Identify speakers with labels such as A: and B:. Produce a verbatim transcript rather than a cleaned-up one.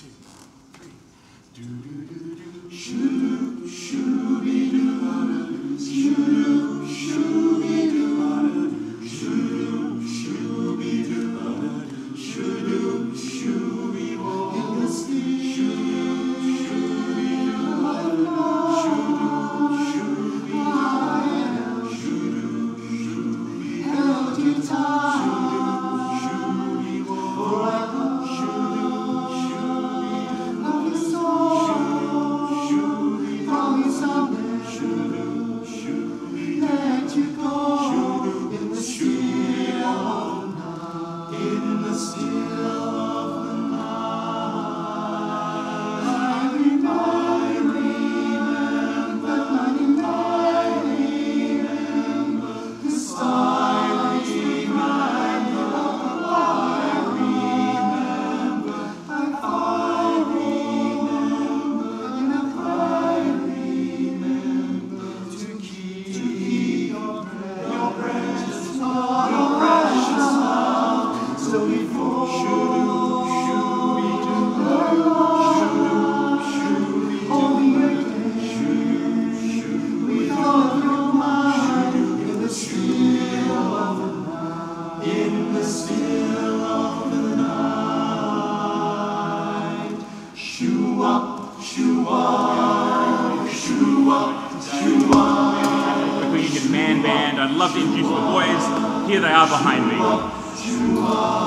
A: two, three. Do do do do. Shoo shoo be do ba da do. Shoo shoo be do ba da do. Shoo shoo be do ba da do. Shoo shoo be wo. In the sea. Shoo shoo be do ba da do. Shoo shoo be do ba da do. Shoo shoo be held to time. Shoo be wo. Shoo shoo be do love the song. Shoo be promise someday. Shoo shoo be let you go. In the still of the night. In the still of the night. I remember, I remember the silent night. I remember, I remember, and I remember to keep, to keep your, your precious love, your precious love. So before shoo shoo be do shoo shoo be do shoo shoo with all of your mind in the still of the night, in the still of the night. Shoo up, shoo up, shoo up, shoo up.
B: Quickly, you get man band. I'd love to introduce the boys. Here they are behind me.
A: Shoo up.